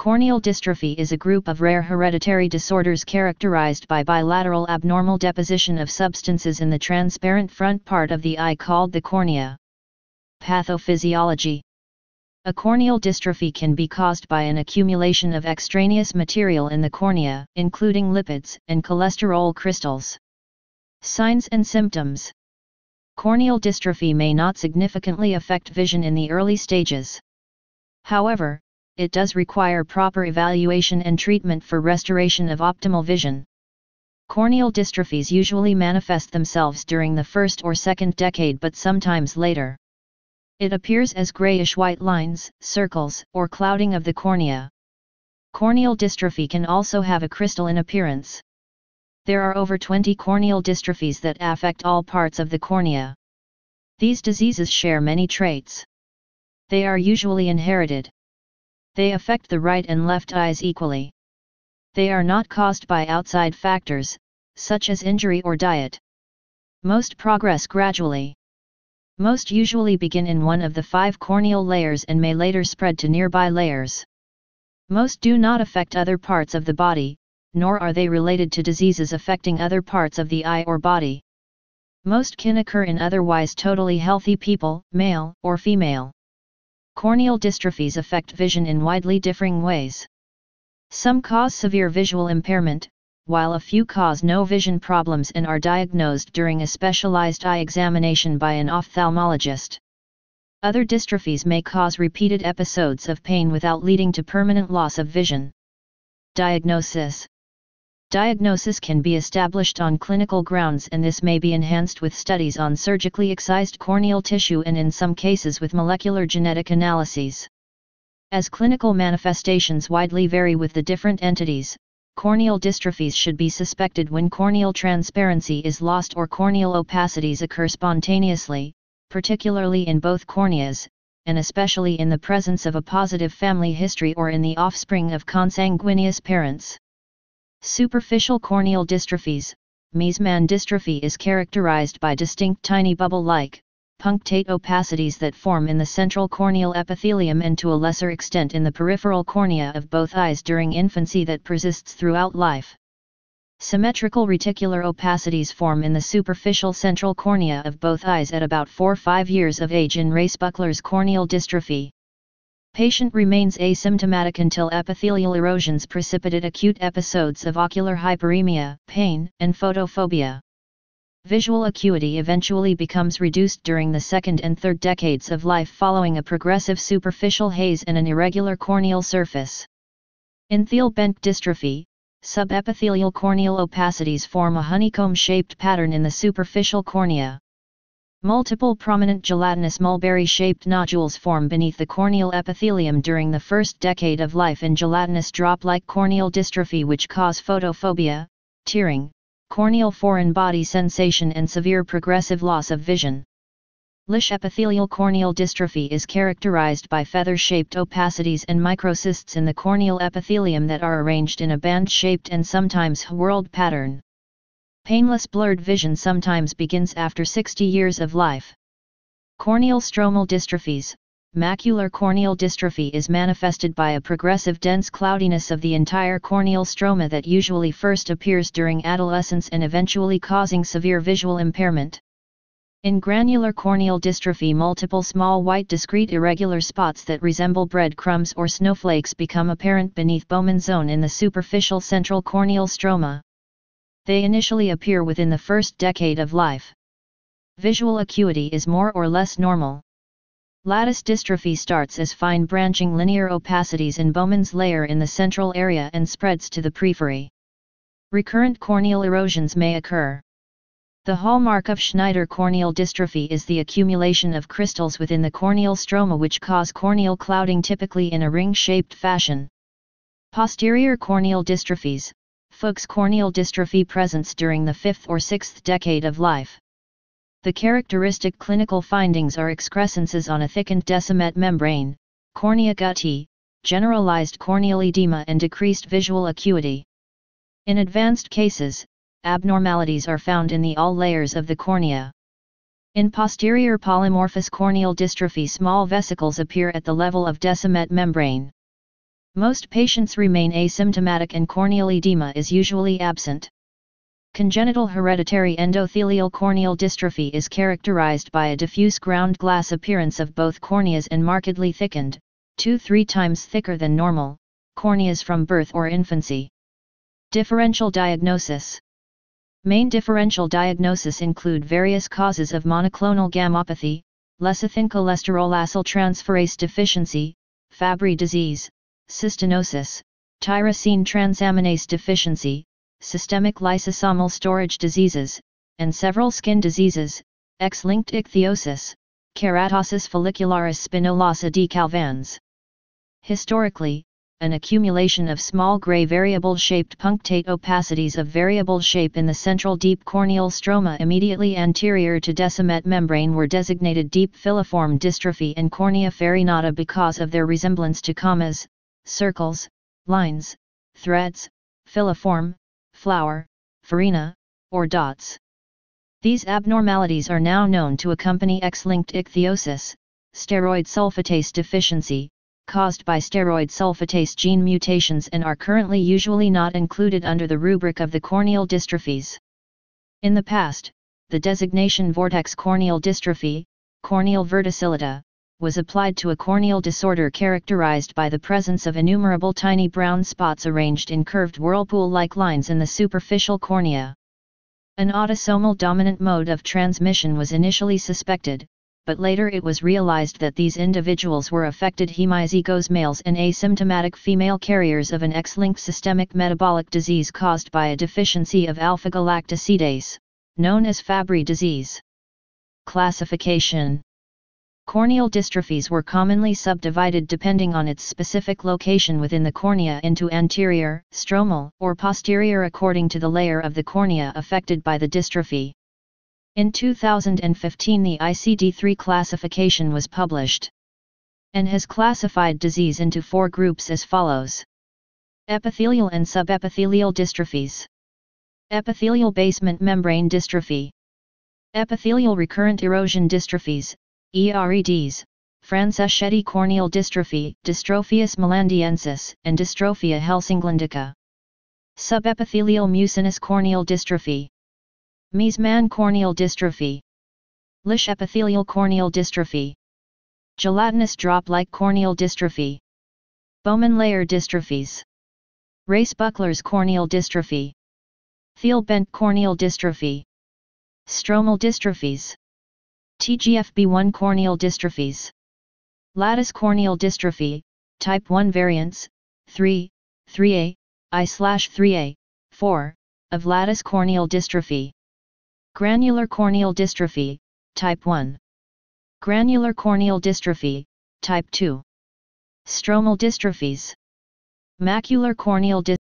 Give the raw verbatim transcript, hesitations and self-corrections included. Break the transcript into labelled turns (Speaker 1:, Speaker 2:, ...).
Speaker 1: Corneal dystrophy is a group of rare hereditary disorders characterized by bilateral abnormal deposition of substances in the transparent front part of the eye called the cornea. Pathophysiology. A corneal dystrophy can be caused by an accumulation of extraneous material in the cornea, including lipids and cholesterol crystals. Signs and symptoms. Corneal dystrophy may not significantly affect vision in the early stages. However, it does require proper evaluation and treatment for restoration of optimal vision. Corneal dystrophies usually manifest themselves during the first or second decade, but sometimes later. It appears as grayish-white lines, circles, or clouding of the cornea. Corneal dystrophy can also have a crystalline appearance. There are over twenty corneal dystrophies that affect all parts of the cornea. These diseases share many traits. They are usually inherited. They affect the right and left eyes equally. They are not caused by outside factors, such as injury or diet. Most progress gradually. Most usually begin in one of the five corneal layers and may later spread to nearby layers. Most do not affect other parts of the body, nor are they related to diseases affecting other parts of the eye or body. Most can occur in otherwise totally healthy people, male or female. Corneal dystrophies affect vision in widely differing ways. Some cause severe visual impairment, while a few cause no vision problems and are diagnosed during a specialized eye examination by an ophthalmologist. Other dystrophies may cause repeated episodes of pain without leading to permanent loss of vision. Diagnosis. Diagnosis can be established on clinical grounds, and this may be enhanced with studies on surgically excised corneal tissue and in some cases with molecular genetic analyses. As clinical manifestations widely vary with the different entities, corneal dystrophies should be suspected when corneal transparency is lost or corneal opacities occur spontaneously, particularly in both corneas, and especially in the presence of a positive family history or in the offspring of consanguineous parents. Superficial corneal dystrophies. Meesmann dystrophy is characterized by distinct tiny bubble-like, punctate opacities that form in the central corneal epithelium and to a lesser extent in the peripheral cornea of both eyes during infancy that persists throughout life. Symmetrical reticular opacities form in the superficial central cornea of both eyes at about four to five years of age in Reis-Buckler's corneal dystrophy. Patient remains asymptomatic until epithelial erosions precipitate acute episodes of ocular hyperemia, pain, and photophobia. Visual acuity eventually becomes reduced during the second and third decades of life following a progressive superficial haze and an irregular corneal surface. In Thiel-Behnke dystrophy, subepithelial corneal opacities form a honeycomb-shaped pattern in the superficial cornea. Multiple prominent gelatinous mulberry-shaped nodules form beneath the corneal epithelium during the first decade of life in gelatinous drop-like corneal dystrophy, which cause photophobia, tearing, corneal foreign body sensation and severe progressive loss of vision. Lisch epithelial corneal dystrophy is characterized by feather-shaped opacities and microcysts in the corneal epithelium that are arranged in a band-shaped and sometimes whorled pattern. Painless blurred vision sometimes begins after sixty years of life. Corneal stromal dystrophies. Macular corneal dystrophy is manifested by a progressive dense cloudiness of the entire corneal stroma that usually first appears during adolescence and eventually causing severe visual impairment. In granular corneal dystrophy, multiple small white discrete irregular spots that resemble breadcrumbs or snowflakes become apparent beneath Bowman's zone in the superficial central corneal stroma. They initially appear within the first decade of life. Visual acuity is more or less normal. Lattice dystrophy starts as fine branching linear opacities in Bowman's layer in the central area and spreads to the periphery. Recurrent corneal erosions may occur. The hallmark of Schneider corneal dystrophy is the accumulation of crystals within the corneal stroma which cause corneal clouding, typically in a ring-shaped fashion. Posterior corneal dystrophies. Fuchs corneal dystrophy presents during the fifth or sixth decade of life. The characteristic clinical findings are excrescences on a thickened Descemet membrane, cornea gutty, generalized corneal edema and decreased visual acuity. In advanced cases, abnormalities are found in the all layers of the cornea. In posterior polymorphous corneal dystrophy, small vesicles appear at the level of Descemet membrane. Most patients remain asymptomatic and corneal edema is usually absent. Congenital hereditary endothelial corneal dystrophy is characterized by a diffuse ground glass appearance of both corneas and markedly thickened, two to three times thicker than normal, corneas from birth or infancy. Differential diagnosis. Main differential diagnosis include various causes of monoclonal gammopathy, lecithin cholesterol acyltransferase deficiency, Fabry disease, cystinosis, tyrosine transaminase deficiency, systemic lysosomal storage diseases, and several skin diseases, X-linked ichthyosis, keratosis follicularis spinulosa decalvans. Historically, an accumulation of small gray variable-shaped punctate opacities of variable shape in the central deep corneal stroma immediately anterior to decimet membrane were designated deep filiform dystrophy and cornea farinata because of their resemblance to commas, circles, lines, threads, filiform, flower, farina, or dots. These abnormalities are now known to accompany X-linked ichthyosis, steroid sulfatase deficiency, caused by steroid sulfatase gene mutations and are currently usually not included under the rubric of the corneal dystrophies. In the past, the designation vortex corneal dystrophy, corneal verticillata, was applied to a corneal disorder characterized by the presence of innumerable tiny brown spots arranged in curved whirlpool-like lines in the superficial cornea. An autosomal dominant mode of transmission was initially suspected, but later it was realized that these individuals were affected hemizygous males and asymptomatic female carriers of an X-linked systemic metabolic disease caused by a deficiency of alpha-galactosidase, known as Fabry disease. Classification. Corneal dystrophies were commonly subdivided depending on its specific location within the cornea into anterior, stromal, or posterior according to the layer of the cornea affected by the dystrophy. In two thousand fifteen the I C D three classification was published and has classified disease into four groups as follows. Epithelial and subepithelial dystrophies. Epithelial basement membrane dystrophy. Epithelial recurrent erosion dystrophies, E R E Ds, Franceschetti corneal dystrophy, Dystrophius melandiensis, and Dystrophia helsinglandica. Subepithelial mucinous corneal dystrophy. Meesmann corneal dystrophy. Lisch epithelial corneal dystrophy. Gelatinous drop-like corneal dystrophy. Bowman layer dystrophies. Race-Buckler's corneal dystrophy. Thiel-Bent corneal dystrophy. Stromal dystrophies. T G F B one corneal dystrophies. Lattice corneal dystrophy, type one variants, three, three A, I three A, four, of lattice corneal dystrophy. Granular corneal dystrophy, type one. Granular corneal dystrophy, type two. Stromal dystrophies. Macular corneal dystrophy.